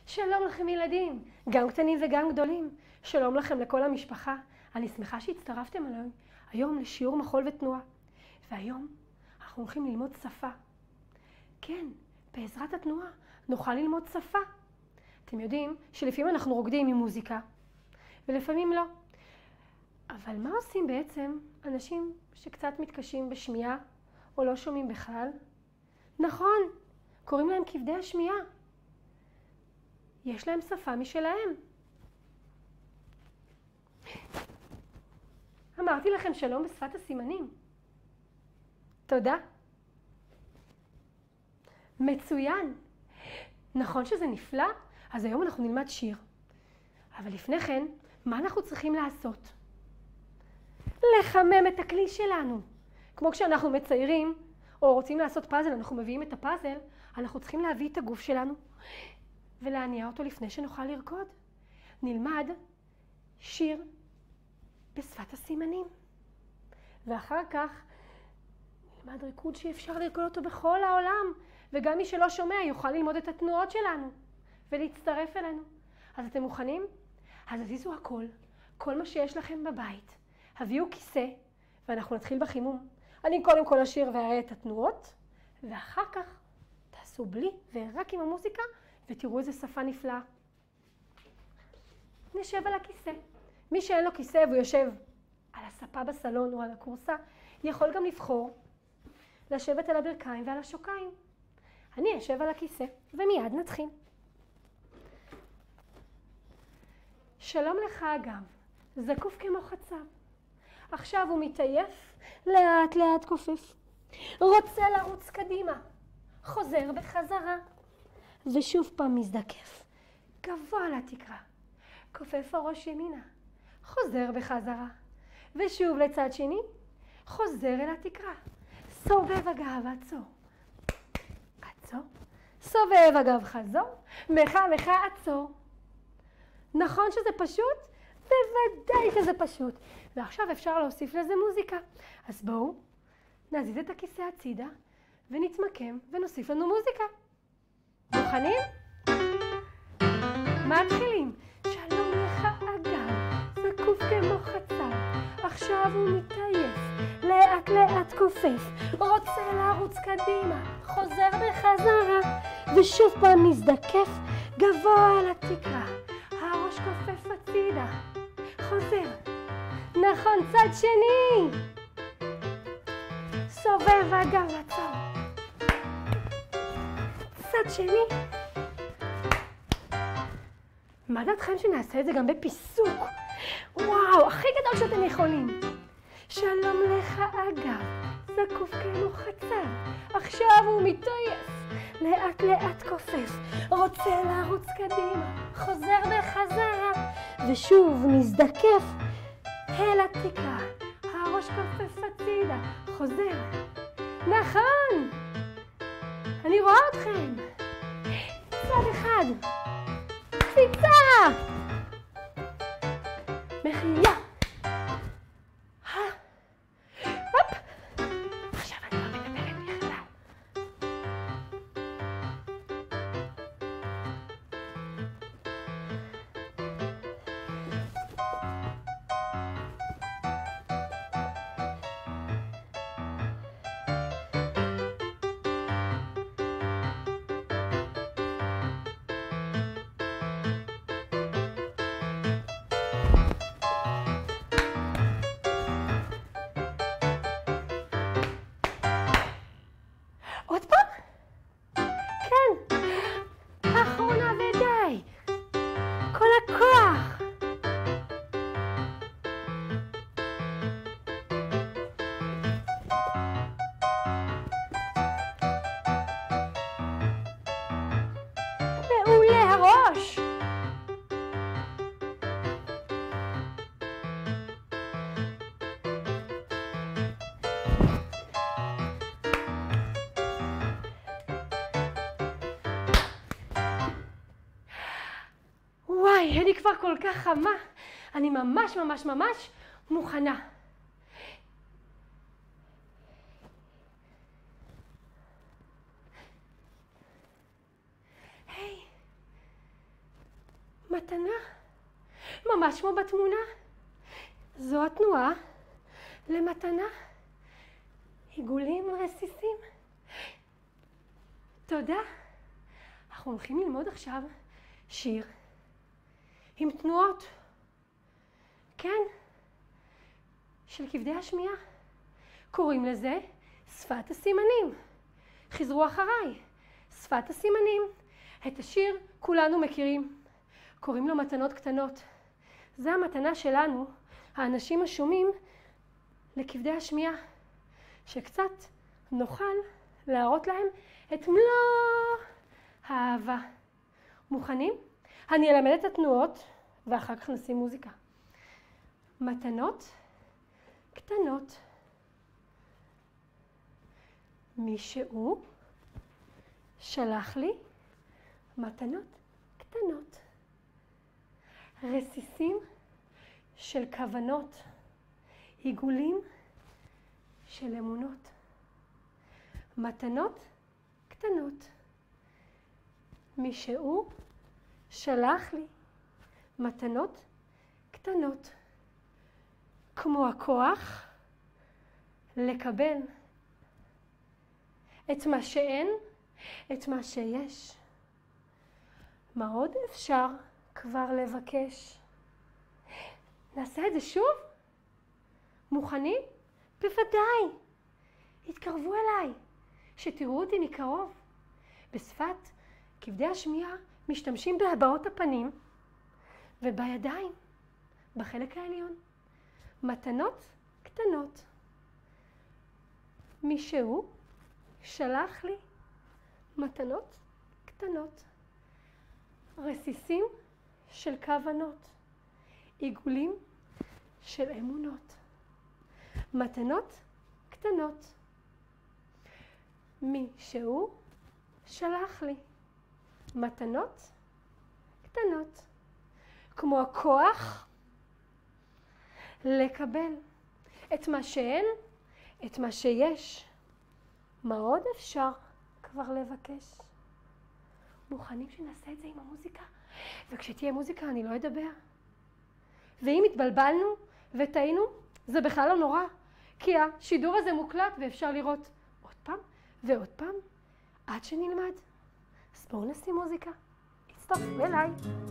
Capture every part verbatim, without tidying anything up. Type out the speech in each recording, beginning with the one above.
שלום לכם ילדים, גם קטנים וגם גדולים. שלום לכם לכל המשפחה. אני שמחה שהצטרפתם אליי היום לשיעור מחול ותנועה. והיום אנחנו הולכים ללמוד שפה. כן, בעזרת התנועה נוכל ללמוד שפה. אתם יודעים שלפעמים אנחנו רוקדים עם מוזיקה ולפעמים לא. אבל מה עושים בעצם אנשים שקצת מתקשים בשמיעה או לא שומעים בכלל? נכון, קוראים להם כבדי השמיעה. יש להם שפה משלהם. אמרתי לכם שלום בשפת הסימנים. תודה. מצוין. נכון שזה נפלא? אז היום אנחנו נלמד שיר. אבל לפני כן, מה אנחנו צריכים לעשות? לחמם את הכלי שלנו. כמו כשאנחנו מציירים או רוצים לעשות פאזל, אנחנו מביאים את הפאזל, אנחנו צריכים להביא את הגוף שלנו ולהניע אותו לפני שנוכל לרקוד. נלמד שיר בשפת הסימנים. ואחר כך נלמד ריקוד שאפשר לרקוד אותו בכל העולם, וגם מי שלא שומע יוכל ללמוד את התנועות שלנו ולהצטרף אלינו. אז אתם מוכנים? אז תזיזו הכל, כל מה שיש לכם בבית. הביאו כיסא ואנחנו נתחיל בחימום. אני קודם כל אשיר ואראה את התנועות, ואחר כך תעשו בלי ורק עם המוזיקה, ותראו איזה שפה נפלאה. נשב על הכיסא. מי שאין לו כיסא והוא יושב על הספה בסלון או על הקורסה, יכול גם לבחור לשבת על הברכיים ועל השוקיים. אני אשב על הכיסא ומיד נתחיל. שלום לך אגב, זקוף כמו חצב. עכשיו הוא מתעייף, לאט לאט כופף. רוצה לרוץ קדימה, חוזר בחזרה. ושוב פעם מזדקף, גבוה לתקרה. כופף הראש ימינה, חוזר בחזרה. ושוב לצד שני, חוזר אל התקרה. סובב הגב עצור. עצור. סובב הגב חזור. מחה מחה עצור. נכון שזה פשוט? בוודאי שזה פשוט. ועכשיו אפשר להוסיף לזה מוזיקה. אז בואו נזיז את הכיסא הצידה ונתמקם ונוסיף לנו מוזיקה. מוכנים? מתחילים. שלום לך אגב, זקוף כמו חצב. עכשיו הוא מתעייף, לאט לאט כופף. רוצה לרוץ קדימה, חוזר בחזרה. ושוב פעם מזדקף, גבוה על התקרה. הראש כופף הצידה, חוזר. נכון, צד שני. סובב הגב עצור. צד שני. מה דעתכם שנעשה את זה גם בפיסוק? וואו, הכי גדול שאתם יכולים. שלום לך אגב, זקוף כמו חצב. עכשיו הוא מתעייף, לאט לאט כופף. רוצה לרוץ קדימה, חוזר בחזרה. ושוב מזדקף אל התקרה. הראש כופף הצידה, חוזר. נכון! אני רואה אתכם. צד אחד. קפיצה! מחייה! הופ! עכשיו אני לא מדברת בכלל. עוד פעם? כן. אחרונה ודי. כל הכוח. מעולה הראש. וואי, אני כבר כל כך חמה. אני ממש ממש ממש מוכנה. היי, מתנה, ממש כמו בתמונה. זו התנועה למתנה. עיגולים רסיסים. תודה. אנחנו הולכים ללמוד עכשיו שיר עם תנועות. כן, של כבדי השמיעה. קוראים לזה שפת הסימנים. חזרו אחריי. שפת הסימנים. את השיר כולנו מכירים. קוראים לו מתנות קטנות. זה המתנה שלנו, האנשים השומעים, לכבדי השמיעה. שקצת נוכל להראות להם את מלוא האהבה. מוכנים? אני אלמד את התנועות ואחר כך נשים מוזיקה. מתנות קטנות. מישהו שלח לי מתנות קטנות. רסיסים של כוונות. עיגולים של אמונות. מתנות קטנות. מישהו שלח לי מתנות קטנות. כמו הכוח לקבל את מה שאין, את מה שיש. מה עוד אפשר כבר לבקש? נעשה את זה שוב? מוכנים? בוודאי. התקרבו אליי, שתראו אותי מקרוב. בשפת כבדי השמיעה משתמשים בהבעות הפנים ובידיים, בחלק העליון. מתנות קטנות. מישהו שלח לי מתנות קטנות. רסיסים של כוונות. עיגולים של אמונות. מתנות קטנות. מישהו שלח לי מתנות קטנות. כמו הכוח לקבל את מה שאין, את מה שיש. מה עוד אפשר כבר לבקש? מוכנים שנעשה את זה עם המוזיקה? וכשתהיה מוזיקה אני לא אדבר. ואם התבלבלנו וטעינו, זה בכלל לא נורא. כי השידור הזה מוקלט ואפשר לראות עוד פעם ועוד פעם עד שנלמד. אז בואו נשים מוזיקה. הצטרפו אליי.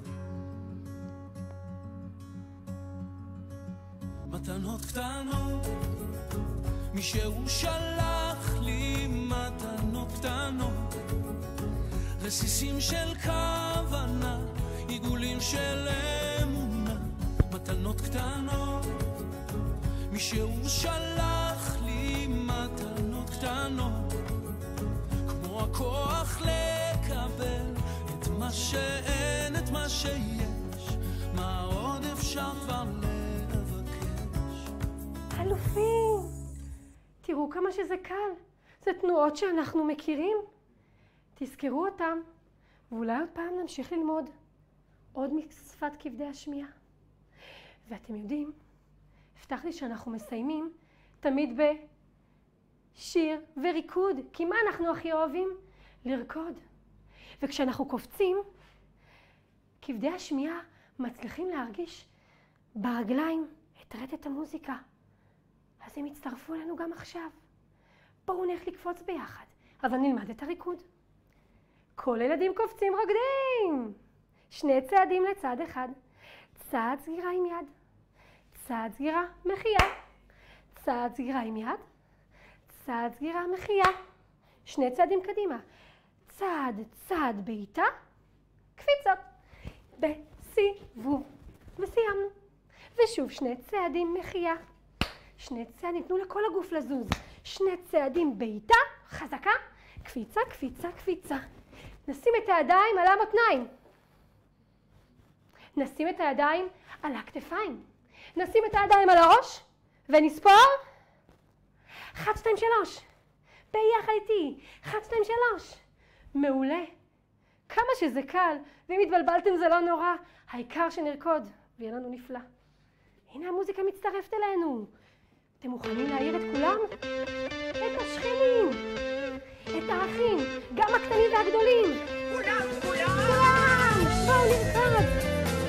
מתנות קטנות, מישהו שלח לי מתנות קטנות. רסיסים של כוונה, עיגולים של אמונה. מתנות קטנות, מישהו שלח לי מתנות קטנות. כמו הכוח לקבל את מה שאין, את מה שיש. מה עוד אפשר כבר לבקש? אלופים! תראו כמה שזה קל. זה תנועות שאנחנו מכירים. תזכרו אותם, ואולי עוד פעם נמשיך ללמוד עוד משפת כבדי השמיעה. ואתם יודעים, הבטחתי שאנחנו מסיימים תמיד בשיר וריקוד, כי מה אנחנו הכי אוהבים? לרקוד. וכשאנחנו קופצים, כבדי השמיעה מצליחים להרגיש ברגליים את רטט המוזיקה. אז הם יצטרפו אלינו גם עכשיו. בואו נלך לקפוץ ביחד, אבל נלמד את הריקוד. כל הילדים קופצים רוקדים. שני צעדים לצד אחד. צעד סגירה עם יד. צעד סגירה מחייה. צעד סגירה עם יד. צעד סגירה מחייה. שני צעדים קדימה. צעד צעד בעיטה. קפיצות. בסיבוב. וסיימנו. ושוב שני צעדים מחייה. שני צעדים, תנו לכל הגוף לזוז. שני צעדים בעיטה, חזקה. קפיצה, קפיצה, קפיצה. נשים את הידיים על המותניים. נשים את הידיים על הכתפיים. נשים את הידיים על הראש ונספור. אחת, שתיים, שלוש. ביחד איתי. אחת, שתיים, שלוש. מעולה. כמה שזה קל, ואם התבלבלתם זה לא נורא. העיקר שנרקוד ויהיה לנו נפלא. הנה המוזיקה מצטרפת אלינו. אתם מוכנים להעיר את כולם? את השכנים, את האחים, גם הקטנים והגדולים. כולם, כולם! כולם! בואו נרקוד!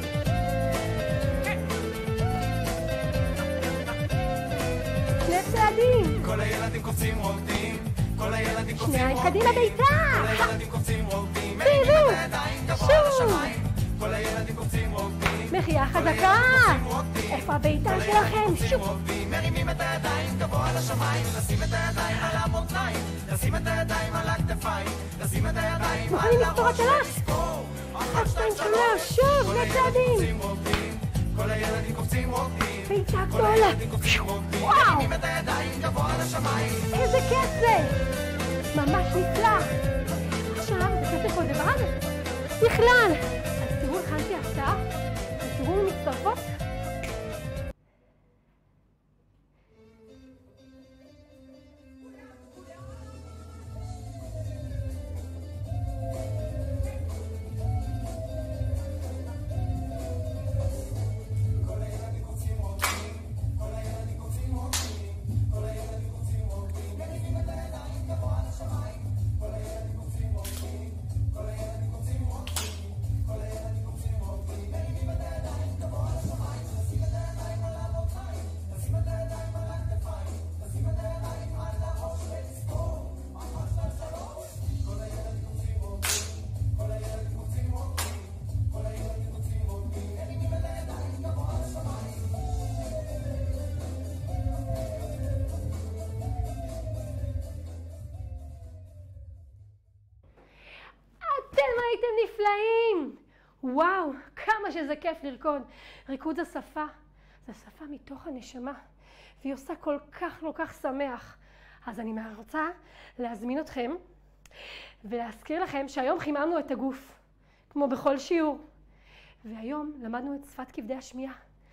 קופצים רוקדים, כל הילדים קופצים שניים רוקדים, קדימה בעיטה! כל הילדים קופצים רוקדים, תראו! שוב! כל הילדים קופצים רוקדים, מחייה חזקה! איפה הבעיטה שלכם? שוב! מרימים את הידיים גבוה לשמיים, לשים את הידיים על המותניים, לשים את הידיים על הכתפיים, לשים את הידיים על מוכנים לספור עד שלוש! אחת, שתיים, שלוש, שוב! לצעדים! כל הילדים קופצים רוקדים, בעיטה גדולה! וואו! מרימים את הידיים גבוה לשמיים. איזה כיף זה! ממש נפלא! עכשיו, זה כיף לכל דבר? בכלל! אז תראו, הכנתי הפתעה, ותראו מצטרפות. הייתם נפלאים! וואו, כמה שזה כיף לרקוד. ריקוד השפה, זו שפה מתוך הנשמה, והיא עושה כל כך כל כך שמח. אז אני רוצה להזמין אתכם ולהזכיר לכם שהיום חיממנו את הגוף, כמו בכל שיעור. והיום למדנו את שפת כבדי השמיעה.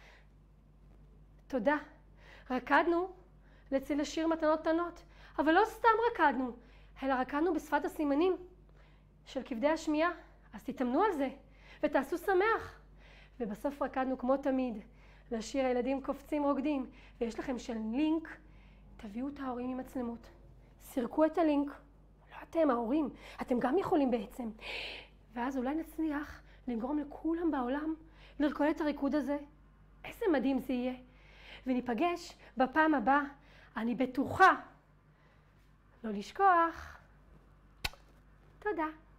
תודה. רקדנו לצל השיר מתנות קטנות, אבל לא סתם רקדנו, אלא רקדנו בשפת הסימנים של כבדי השמיעה. אז תתאמנו על זה ותעשו שמח. ובסוף רקדנו כמו תמיד לשיר הילדים קופצים רוקדים. ויש לכם של לינק, תביאו את ההורים עם מצלמות, סרקו את הלינק. לא אתם, ההורים, אתם גם יכולים בעצם. ואז אולי נצליח לגרום לכולם בעולם לרקוד את הריקוד הזה. איזה מדהים זה יהיה. וניפגש בפעם הבאה, אני בטוחה. לא לשכוח. תודה.